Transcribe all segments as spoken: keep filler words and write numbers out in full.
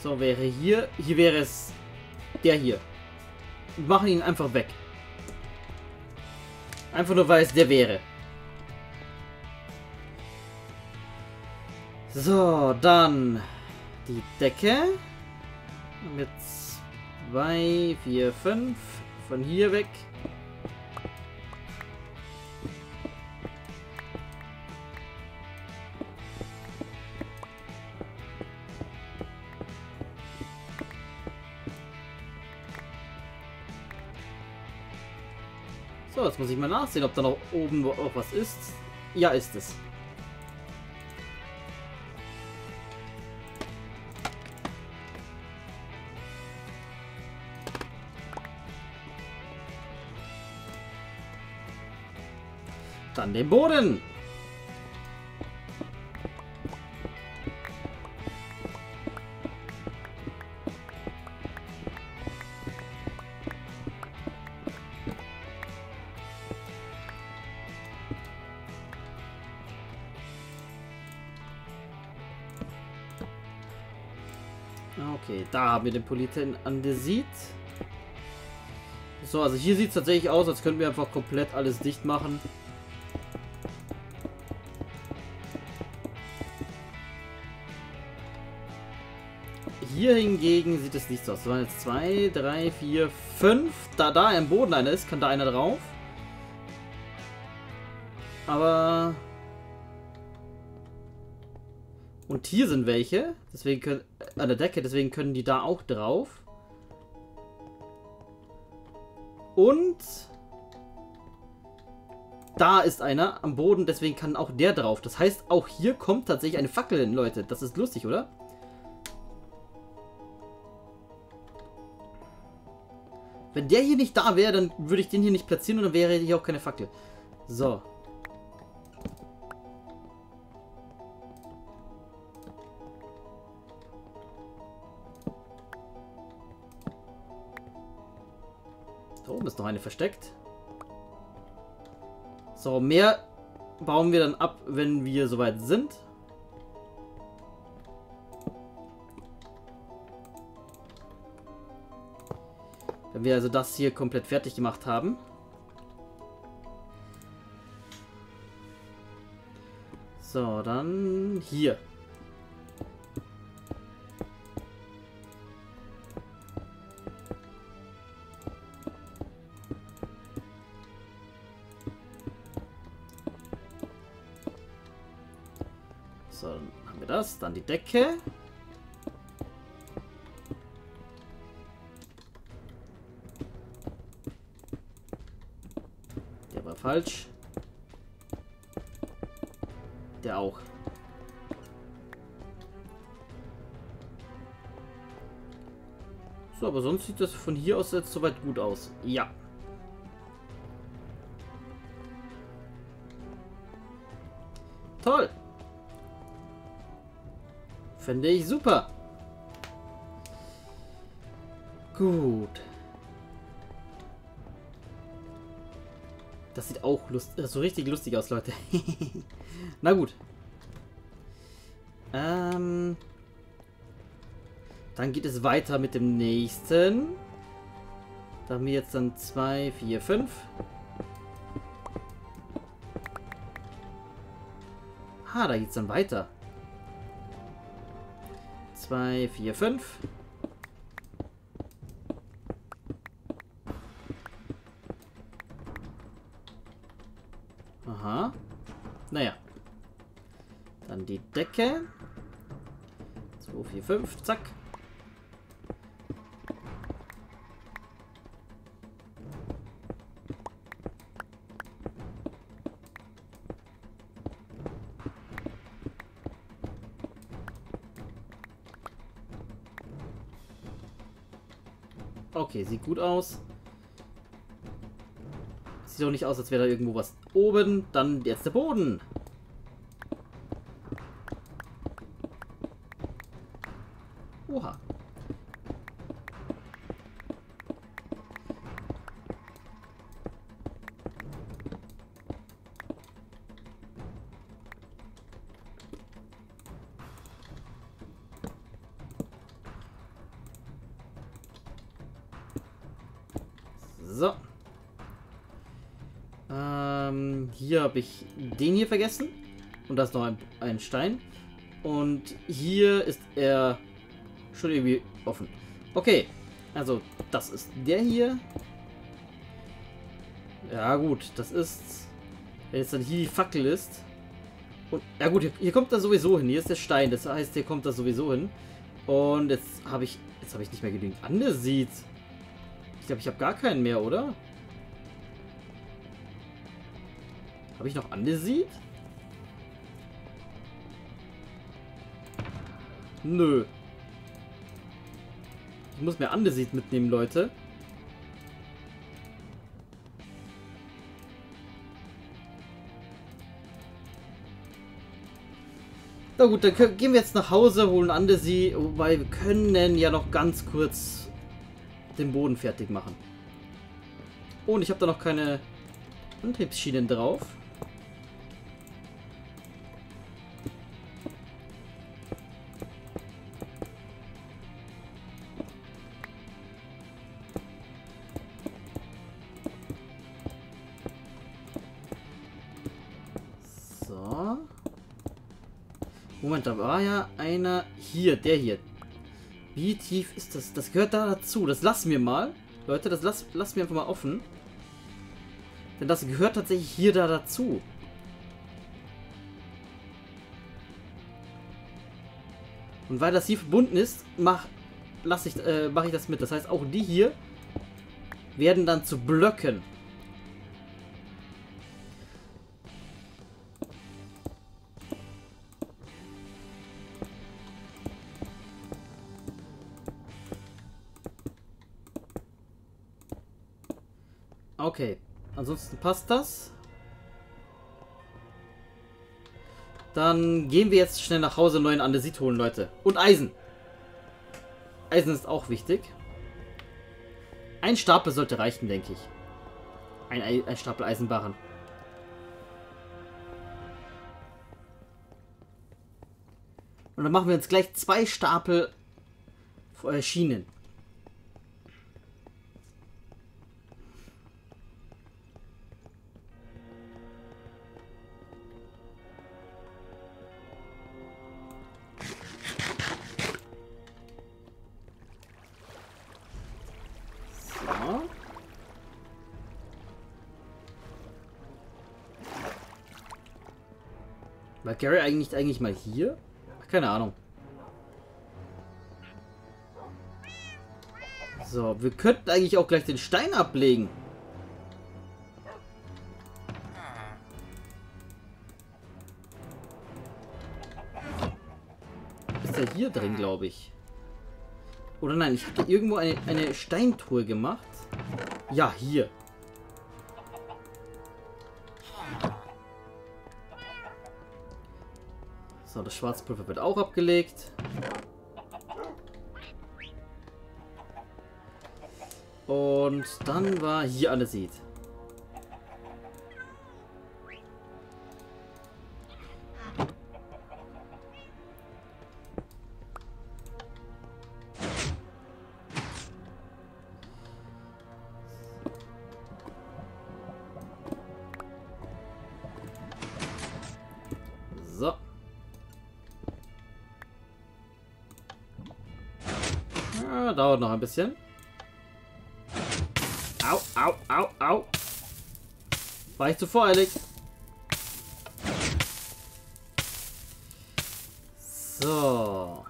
So, wäre hier. Hier wäre es der hier. Wir machen ihn einfach weg. Einfach nur, weil es der wäre. So, dann die Decke. Mit zwei, vier, fünf. Von hier weg. So, jetzt muss ich mal nachsehen, ob da noch oben auch was ist. Ja, ist es. Dann den Boden. Okay, da haben wir den Politen Andesit. So, also hier sieht es tatsächlich aus, als könnten wir einfach komplett alles dicht machen. Hier hingegen sieht es nicht so aus. Das waren jetzt zwei, drei, vier, fünf. Da da im Boden einer ist, kann da einer drauf. Aber... Und hier sind welche. Deswegen können... An der Decke, deswegen können die da auch drauf. Und... Da ist einer am Boden, deswegen kann auch der drauf. Das heißt, auch hier kommt tatsächlich eine Fackel hin, Leute. Das ist lustig, oder? Wenn der hier nicht da wäre, dann würde ich den hier nicht platzieren und dann wäre hier auch keine Fackel. So. Da oben ist noch eine versteckt. So, mehr bauen wir dann ab, wenn wir soweit sind. Wenn wir also das hier komplett fertig gemacht haben. So, dann hier. So, dann haben wir das. Dann die Decke. Der war falsch. Der auch. So, aber sonst sieht das von hier aus jetzt soweit gut aus. Ja. Toll. Finde ich super. Gut. Das sieht auch lustig, so richtig lustig aus, Leute. Na gut. Ähm, dann geht es weiter mit dem nächsten. Da haben wir jetzt dann zwei, vier, fünf. Ah, da geht es dann weiter. zwei, vier, fünf. Aha. Naja. Dann die Decke. zwei, vier, fünf. Zack. Okay, sieht gut aus. Sieht doch nicht aus, als wäre da irgendwo was oben. Dann jetzt der Boden. Oha. So. Ähm, hier habe ich den hier vergessen. Und da ist noch ein, ein Stein. Und hier ist er schon irgendwie offen. Okay, also das ist der hier. Ja gut, das ist... Wenn jetzt dann hier die Fackel ist. Und ja gut, hier, hier kommt er sowieso hin. Hier ist der Stein, das heißt, hier kommt er sowieso hin. Und jetzt habe ich... Jetzt habe ich nicht mehr genügend Andesit. Ich glaube, ich habe gar keinen mehr, oder? Habe ich noch Andesit? Nö. Ich muss mir Andesit mitnehmen, Leute. Na gut, dann können, gehen wir jetzt nach Hause, holen Andesit, wobei wir können ja noch ganz kurz den Boden fertig machen. Oh, und ich habe da noch keine Antriebsschienen drauf. So. Moment, da war ja einer hier, der hier. Wie tief ist das? Das gehört da dazu. Das lassen wir mal. Leute, das lass, lassen wir einfach mal offen. Denn das gehört tatsächlich hier da dazu. Und weil das hier verbunden ist, mach, lass ich, äh, mache ich das mit. Das heißt, auch die hier werden dann zu Blöcken. Okay, ansonsten passt das. Dann gehen wir jetzt schnell nach Hause neuen Andesit holen, Leute. Und Eisen. Eisen ist auch wichtig. Ein Stapel sollte reichen, denke ich. Ein, ein Stapel Eisenbarren. Und dann machen wir uns gleich zwei Stapel äh, Schienen. War Gary eigentlich eigentlich mal hier? Ach, keine Ahnung. So, wir könnten eigentlich auch gleich den Stein ablegen. Ist er hier drin, glaube ich. Oder nein, ich hatte irgendwo eine, eine Steintruhe gemacht. Ja, hier. So, das Schwarzpulver wird auch abgelegt. Und dann war hier Andesit. So. Ja, dauert noch ein bisschen. Au, au, au, au. War ich zu voreilig? So.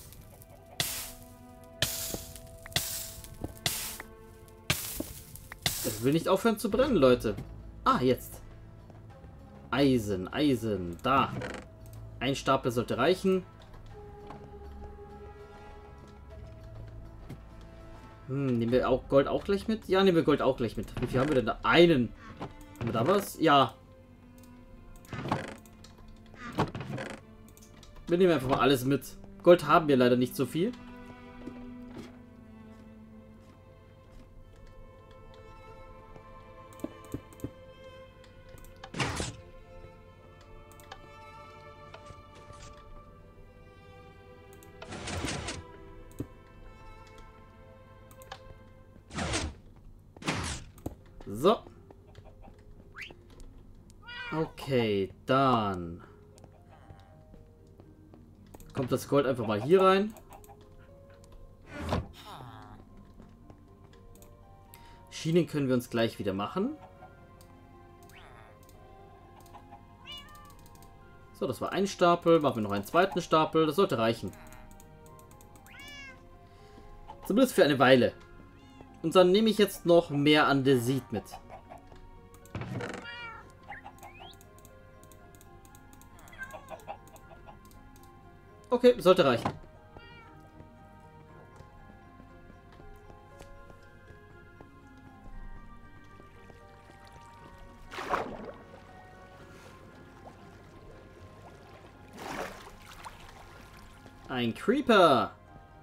Es will nicht aufhören zu brennen, Leute. Ah, jetzt. Eisen, Eisen. Da. Ein Stapel sollte reichen. Hm, nehmen wir auch Gold auch gleich mit? Ja, nehmen wir Gold auch gleich mit. Wie viel haben wir denn da? Einen. Haben wir da was? Ja. Wir nehmen einfach mal alles mit. Gold haben wir leider nicht so viel. So. Okay, dann kommt das Gold einfach mal hier rein. Schienen können wir uns gleich wieder machen. So, das war ein Stapel. Machen wir noch einen zweiten Stapel. Das sollte reichen. Zumindest für eine Weile. Und dann nehme ich jetzt noch mehr Andesit mit. Okay, sollte reichen. Ein Creeper.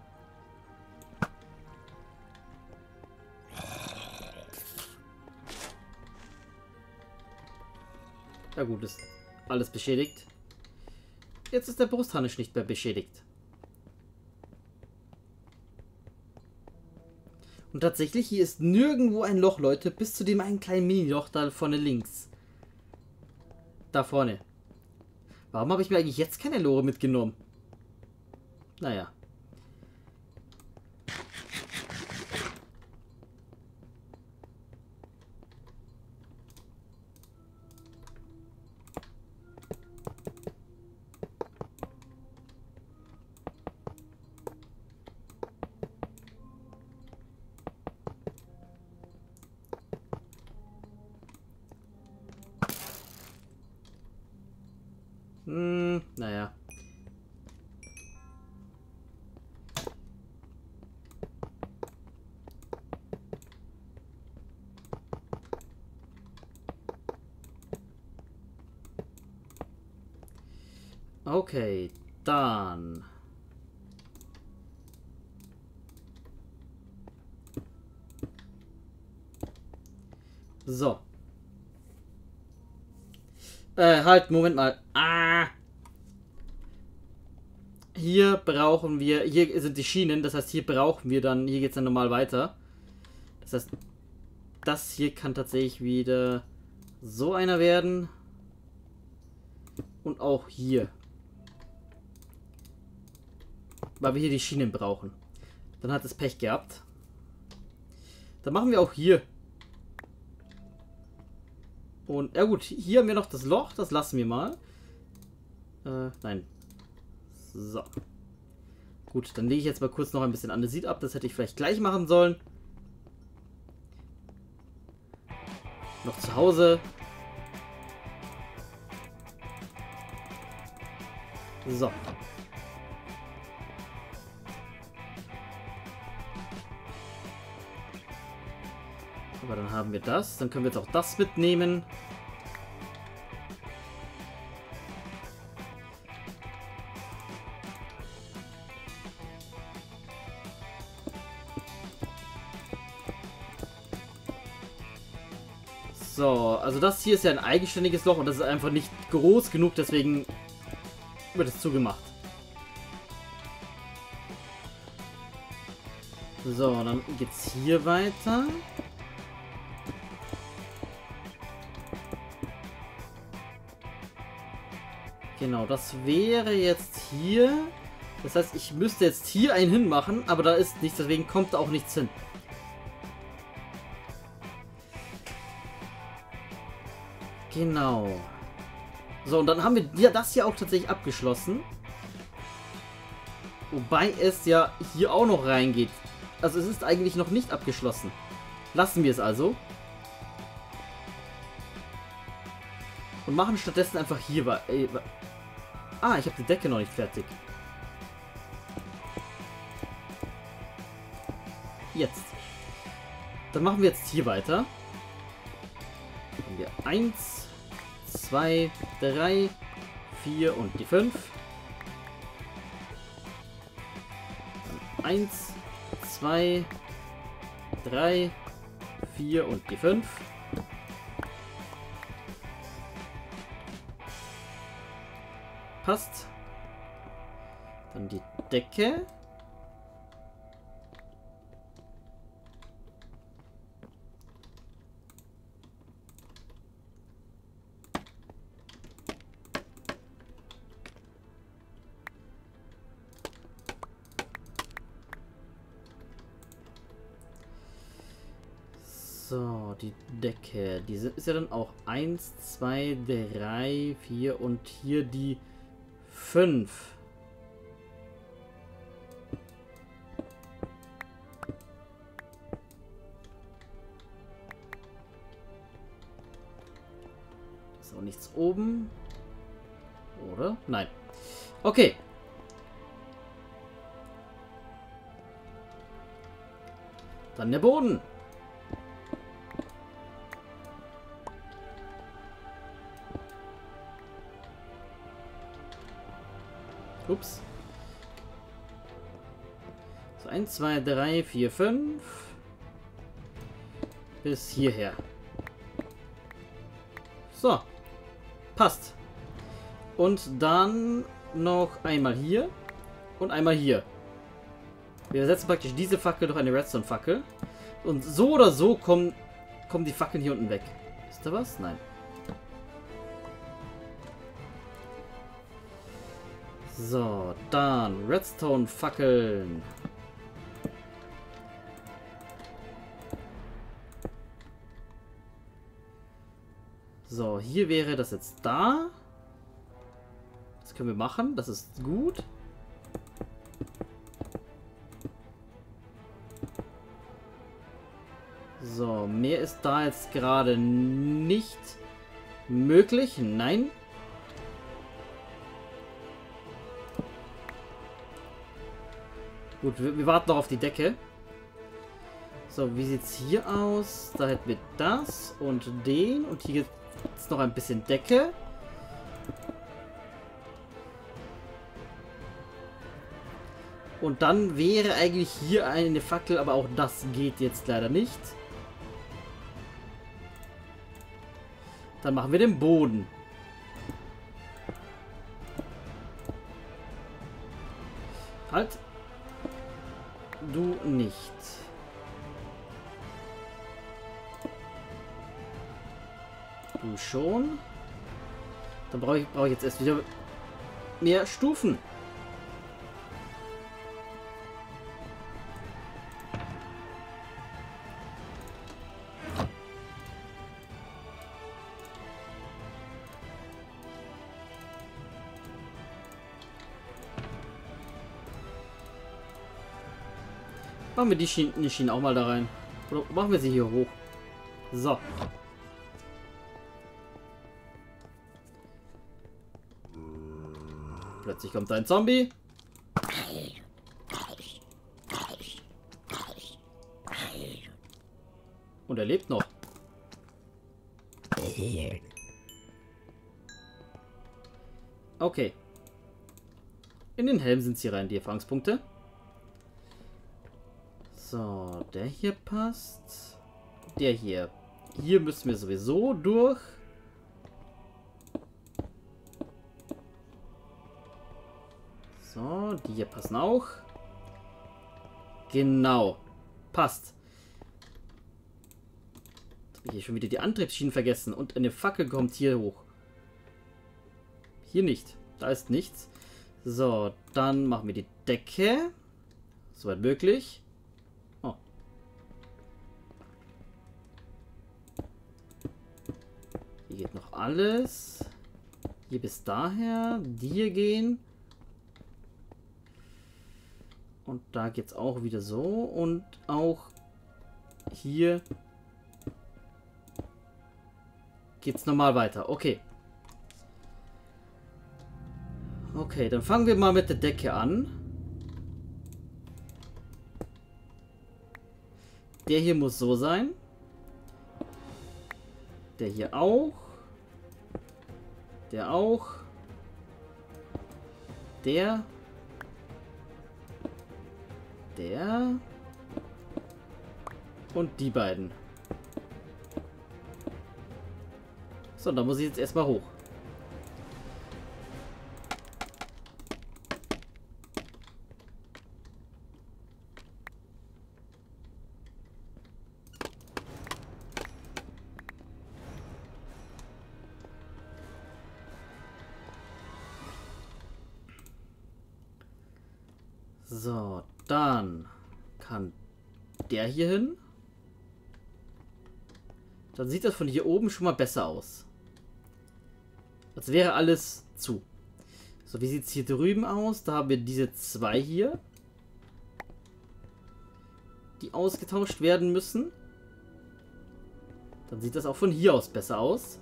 Ja gut, ist alles beschädigt. Jetzt ist der Brustharnisch nicht mehr beschädigt. Und tatsächlich, hier ist nirgendwo ein Loch, Leute, bis zu dem einen kleinen Mini-Loch da vorne links. Da vorne. Warum habe ich mir eigentlich jetzt keine Lore mitgenommen? Naja. Hm, naja. Okay, dann. So. Äh, halt, Moment mal. Ah! Hier brauchen wir, hier sind die Schienen, das heißt, hier brauchen wir dann, hier geht es dann normal weiter. Das heißt, das hier kann tatsächlich wieder so einer werden. Und auch hier. Weil wir hier die Schienen brauchen. Dann hat es Pech gehabt. Dann machen wir auch hier. Und, ja gut, hier haben wir noch das Loch, das lassen wir mal. Äh, nein. So. Gut, dann lege ich jetzt mal kurz noch ein bisschen Andesit ab. Das hätte ich vielleicht gleich machen sollen. Noch zu Hause. So. Aber dann haben wir das. Dann können wir jetzt auch das mitnehmen. So, also das hier ist ja ein eigenständiges Loch und das ist einfach nicht groß genug, deswegen wird es zugemacht. So, dann geht's hier weiter. Genau, das wäre jetzt hier. Das heißt, ich müsste jetzt hier einen hinmachen, aber da ist nichts, deswegen kommt da auch nichts hin. Genau. So, und dann haben wir ja das hier auch tatsächlich abgeschlossen. Wobei es ja hier auch noch reingeht. Also es ist eigentlich noch nicht abgeschlossen. Lassen wir es also. Und machen stattdessen einfach hier... Äh, ah, ich habe die Decke noch nicht fertig. Jetzt. Dann machen wir jetzt hier weiter. Haben wir eins, zwei, drei, vier und die fünf. eins, zwei, drei, vier und die fünf. Passt. Dann die Decke. So, die Decke. Die ist ja dann auch eins, zwei, drei, vier und hier die fünf. Ist auch nichts oben. Oder? Nein. Okay. Dann der Boden. Ups. So, eins, zwei, drei, vier, fünf. Bis hierher. So. Passt. Und dann noch einmal hier. Und einmal hier. Wir setzen praktisch diese Fackel durch eine Redstone-Fackel. Und so oder so kommen, kommen die Fackeln hier unten weg. Ist da was? Nein. So, dann Redstone-Fackeln. So, hier wäre das jetzt da. Das können wir machen. Das ist gut. So, mehr ist da jetzt gerade nicht möglich. Nein. Gut, wir, wir warten noch auf die Decke. So, wie sieht es hier aus? Da hätten wir das und den. Und hier gibt es noch ein bisschen Decke. Und dann wäre eigentlich hier eine Fackel, aber auch das geht jetzt leider nicht. Dann machen wir den Boden. Halt. Du nicht. Du schon. Dann brauche ich, brauche ich jetzt erst wieder mehr Stufen. Machen wir die Schienen, die Schienen auch mal da rein. Oder machen wir sie hier hoch. So. Plötzlich kommt ein Zombie. Und er lebt noch. Okay. In den Helm sind sie rein, die Erfahrungspunkte. So, der hier passt. Der hier. Hier müssen wir sowieso durch. So, die hier passen auch. Genau. Passt. Jetzt habe ich hier schon wieder die Antriebsschienen vergessen. Und eine Fackel kommt hier hoch. Hier nicht. Da ist nichts. So, dann machen wir die Decke. Soweit möglich. Oh. Hier geht noch alles. Hier bis daher. Die hier gehen. Und da geht es auch wieder so. Und auch hier geht es normal weiter. Okay. Okay, dann fangen wir mal mit der Decke an. Der hier muss so sein. Der hier auch. Der auch. Der. Der. Und die beiden. So, da muss ich jetzt erstmal hoch. So, dann kann der hier hin. Dann sieht das von hier oben schon mal besser aus. Als wäre alles zu. So, wie sieht es hier drüben aus? Da haben wir diese zwei hier, die ausgetauscht werden müssen. Dann sieht das auch von hier aus besser aus.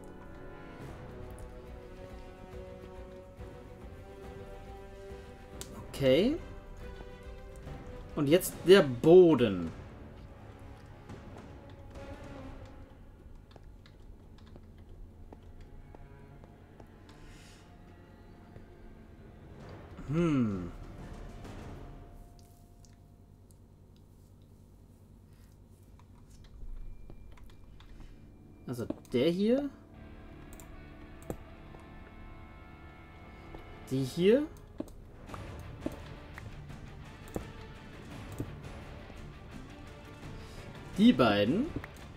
Okay. Und jetzt der Boden. Hm. Also der hier. Die hier. Die beiden.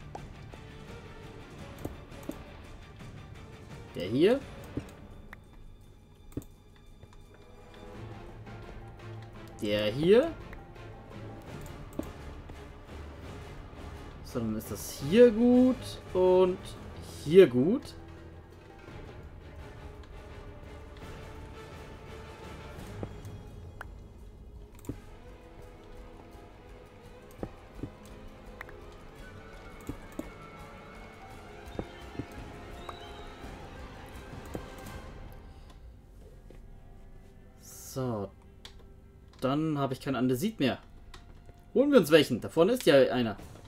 Der hier. Der hier. So, dann ist das hier gut und hier gut. So. Dann habe ich kein Andesit mehr. Holen wir uns welchen. Da vorne ist ja einer.